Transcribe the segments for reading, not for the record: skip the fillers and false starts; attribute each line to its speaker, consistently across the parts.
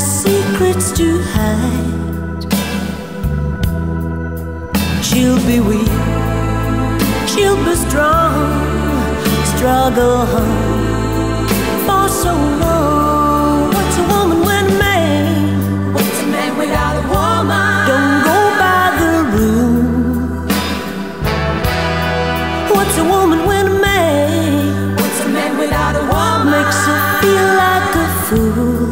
Speaker 1: has secrets to hide. She'll be weak, she'll be strong, struggle hard for so long. What's a woman when a man? What's a man without a woman? Don't go by the rule. What's a woman when a man? What's a man without a woman? Makes her feel like a fool.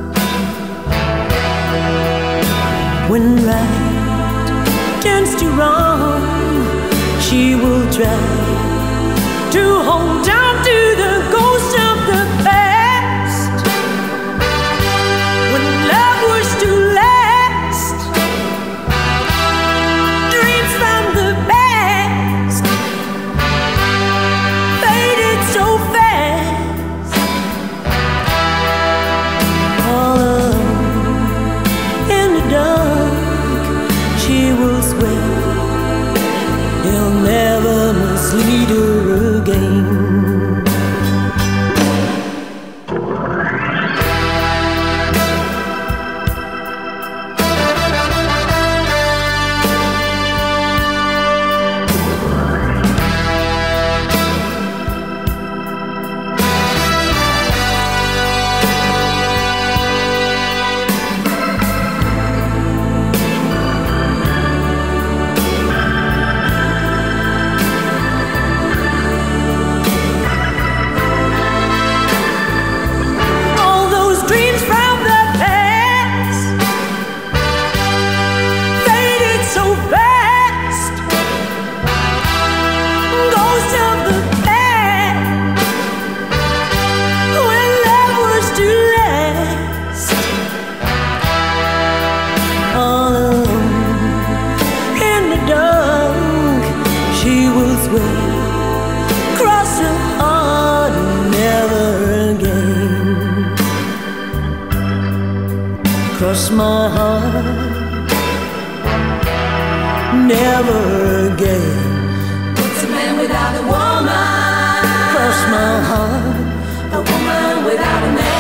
Speaker 1: When right turns to wrong, she will try to hold on to the ghost of the past. When love was to last, dreams from the past faded so fast. All alone in the dark, she will swear he'll never mislead her again. Cross her heart never again. Cross my heart never again.
Speaker 2: What's a man without a woman?
Speaker 1: Cross my heart,
Speaker 2: a woman without a man.